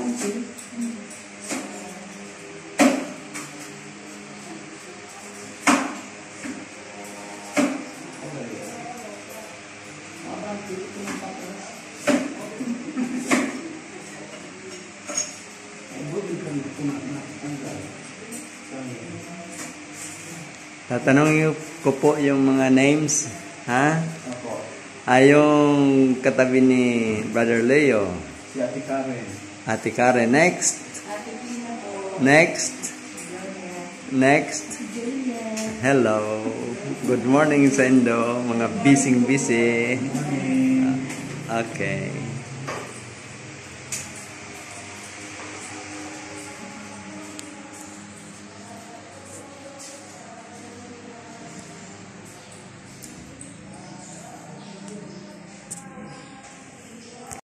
Tatanungin ko po yung mga names, ha? Yung katabi ni Brother Leo. Si Ate Karen. Ate Karen. Next. Next. Next. Hello. Good morning sa Indo. Mga busy. Okay.